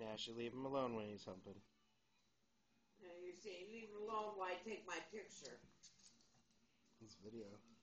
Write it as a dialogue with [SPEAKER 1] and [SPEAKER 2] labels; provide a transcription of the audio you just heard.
[SPEAKER 1] Now I should leave him alone when he's humping.
[SPEAKER 2] Now you're saying leave him alone while I take my picture.
[SPEAKER 1] It's video.